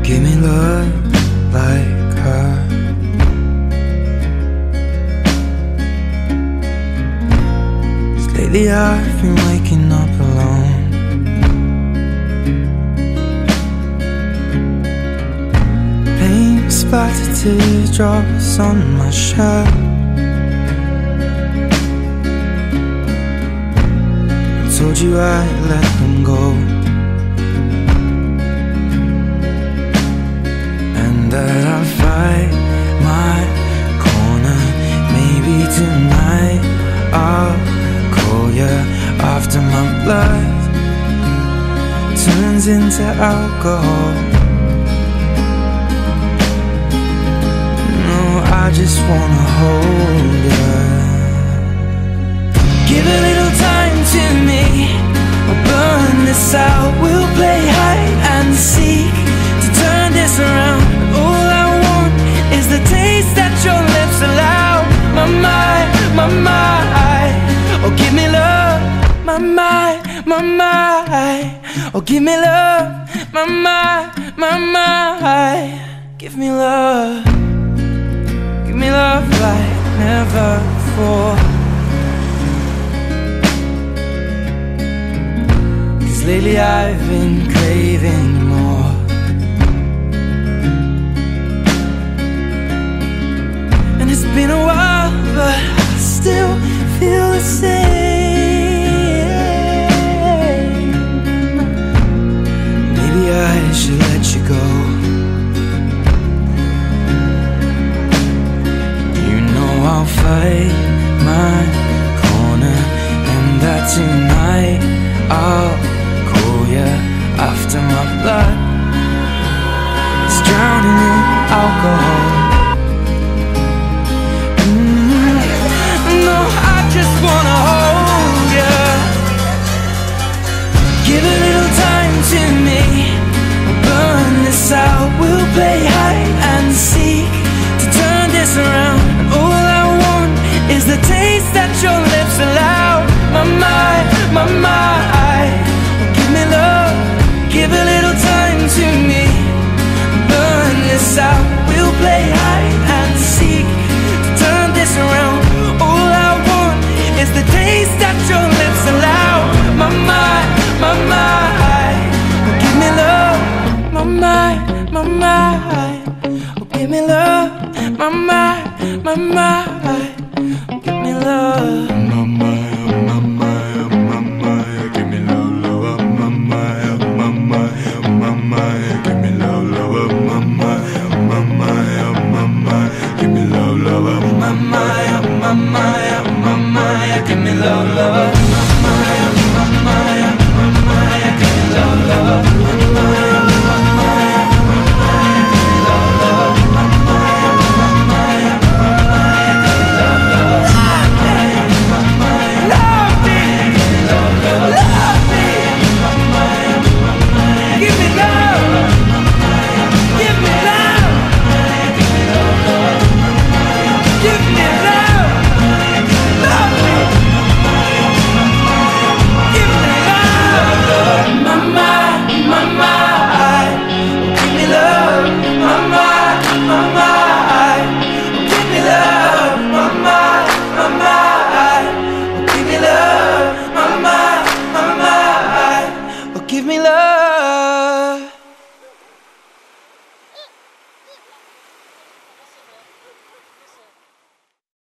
Give me love like her. Lately I've been waking up alone. Paint splattered teardrops on my shirt. I told you I'd let them go, and that I'd fight my corner. Maybe tonight I'll call you after my blood turns into alcohol. No, I just wanna hold you. Give a little time to me, we'll burn this out. We'll play hide and seek to turn this around. All I want is the taste that your lips allow. My mind, my mind. Oh, give me love, my mind, my mind. Oh, give me love, my mind, my mind. Give me love like never before. 'Cause lately I've been craving more. And it's been a while, but I still feel the same. Maybe I should let you go. You know I'll fight my corner, and that tonight I'll call you after my blood is drowning in alcohol. Just wanna hold you. Give a little time to me, we'll burn this out. We'll play hide and seek to turn this around. And all I want is the taste that your lips allow. My mind, my mind. Give me love, give a little time to me, burn this out. We'll play hide and seek to turn this around. All I want is the taste that your lips allow. My mind, my mind. Oh, give me love, my mind, my mind. Oh, give me love, my mind, my mind. Oh, give me love.